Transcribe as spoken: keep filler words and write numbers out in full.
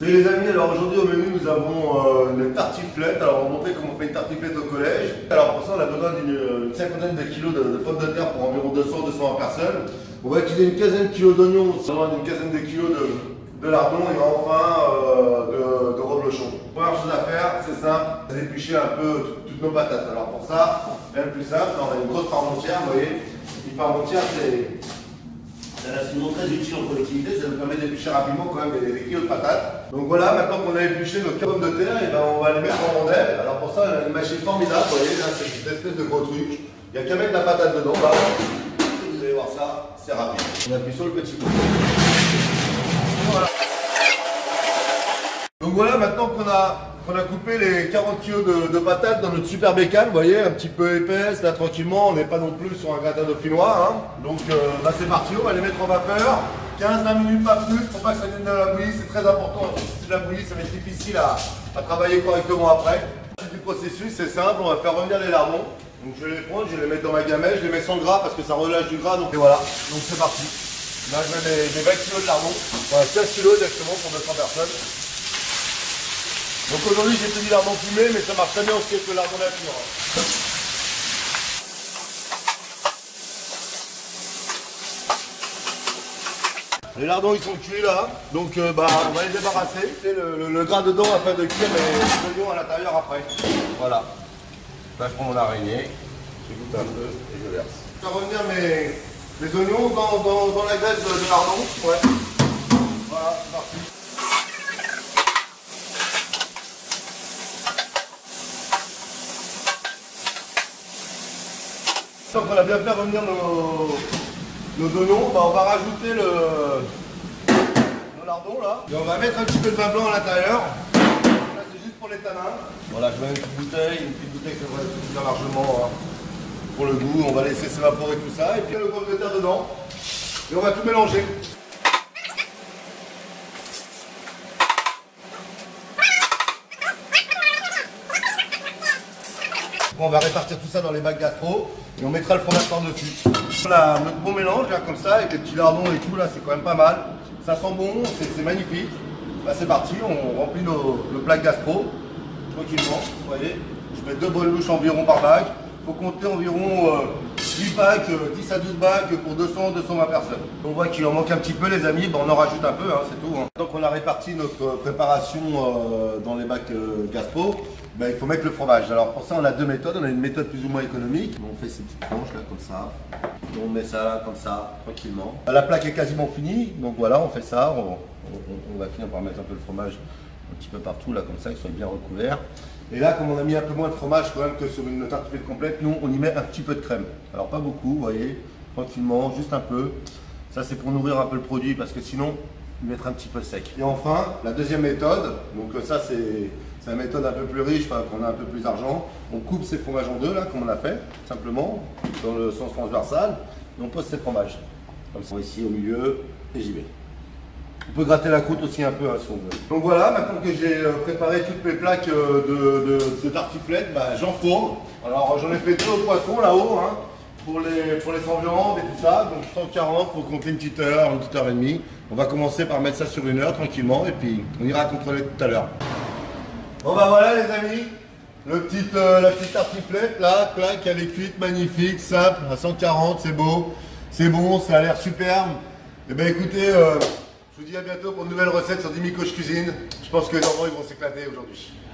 Salut les amis, alors aujourd'hui au menu nous avons euh, une tartiflette. Alors on va montrer comment on fait une tartiflette au collège. Alors pour ça on a besoin d'une cinquantaine de kilos de, de pommes de terre pour environ deux cents à deux cent vingt personnes. On va utiliser une quinzaine de kilos d'oignons, une quinzaine de kilos de, de lardons et enfin euh, de, de reblochon. Première chose à faire, c'est simple, c'est d'éplucher un peu toutes, toutes nos patates. Alors pour ça, rien de plus simple, on a une grosse parmentière, vous voyez. Une parmentière c'est... C'est un instrument très utile en collectivité, ça nous permet d'éplucher rapidement quand même des, des kilos de patates. Donc voilà, maintenant qu'on a épluché nos pommes de terre, et ben on va les mettre en rondelles. Alors pour ça, on a une machine formidable, vous voyez, là c'est cette espèce de gros truc. Il n'y a qu'à mettre la patate dedans, là. Vous allez voir ça, c'est rapide. On appuie sur le petit bouton. Voilà. Donc voilà, maintenant qu'on a, qu'on a coupé les quarante kilos de, de patates dans notre super bécane, vous voyez, un petit peu épaisse, là tranquillement, on n'est pas non plus sur un gratin dauphinois. Hein. Donc euh, là c'est parti, on va les mettre en vapeur. quinze à vingt minutes, pas plus, pour pas que ça vienne de la bouillie, c'est très important. Si c'est de la bouillie, ça va être difficile à, à travailler correctement après. La suite du processus, c'est simple, on va faire revenir les lardons. Donc je vais les prendre, je vais les mettre dans ma gamelle, je les mets sans gras parce que ça relâche du gras. Donc et voilà, donc c'est parti. Là je mets mes, mes vingt kilos de lardons, voilà, quinze kilos exactement pour deux cents personnes. Donc aujourd'hui j'ai fait du lardon fumé, mais ça marche très bien aussi avec le lardon nature. Les lardons ils sont cuits là, donc euh, bah, on va les débarrasser. C'est le, le, le gras dedans afin de cuire les oignons à l'intérieur après. Voilà. Là je prends mon araignée, je goûte un peu et je verse. Je vais revenir mes, mes oignons dans, dans, dans la graisse de, de lardon. Ouais. Voilà, c'est parti. Donc on a bien fait revenir nos, nos oignons, bah on va rajouter le, le lardon là. Et on va mettre un petit peu de vin blanc à l'intérieur. Là c'est juste pour les tanins. Voilà, je mets une petite bouteille, une petite bouteille que ça va suffire largement hein, pour le goût. On va laisser s'évaporer tout ça. Et puis le pomme de terre dedans. Et on va tout mélanger. On va répartir tout ça dans les bacs gastro et on mettra le fromage par-dessus. Voilà, notre bon mélange là comme ça avec les petits lardons et tout là, c'est quand même pas mal. Ça sent bon, c'est magnifique. Là c'est parti, on remplit nos, le plat gastro tranquillement. Vous voyez, je mets deux bonnes louches environ par bac. Il faut compter environ euh, dix bacs, euh, dix à douze bacs pour deux cents à deux cent vingt personnes. On voit qu'il en manque un petit peu les amis, bon, on en rajoute un peu, hein, c'est tout. Hein. Donc on a réparti notre préparation euh, dans les bacs euh, gastro. Ben, il faut mettre le fromage. Alors pour ça on a deux méthodes, on a une méthode plus ou moins économique. On fait ces petites tranches là comme ça. On met ça là comme ça, tranquillement. La plaque est quasiment finie, donc voilà on fait ça. On, on, on va finir par mettre un peu le fromage un petit peu partout là comme ça, qu'il soit bien recouvert. Et là comme on a mis un peu moins de fromage quand même que sur une tartiflette complète, nous on y met un petit peu de crème. Alors pas beaucoup, vous voyez, tranquillement, juste un peu. Ça c'est pour nourrir un peu le produit parce que sinon mettre un petit peu sec. Et enfin, la deuxième méthode, donc ça c'est une méthode un peu plus riche, enfin, qu'on a un peu plus d'argent. On coupe ces fromages en deux là, comme on a fait, simplement, dans le sens transversal, et on pose ces fromages. Comme ça, ici au milieu, et j'y vais. On peut gratter la croûte aussi un peu hein, si on veut. Donc voilà, maintenant que j'ai préparé toutes mes plaques de, de, de tartiflette, bah, j'enfourne. Alors j'en ai fait deux au poisson là-haut, hein, pour les, pour les cent viandes et tout ça. Donc cent quarante, il faut compter une petite heure, une petite heure et demie. On va commencer par mettre ça sur une heure tranquillement et puis on ira contrôler tout à l'heure. Bon bah voilà les amis, le petit, euh, la petite tartiflette là, clac, elle est cuite, magnifique, simple, à cent quarante, c'est beau, c'est bon, ça a l'air superbe. Et ben écoutez, euh, je vous dis à bientôt pour une nouvelle recette sur Dimi Coach Cuisine. Je pense que les enfants ils vont s'éclater aujourd'hui.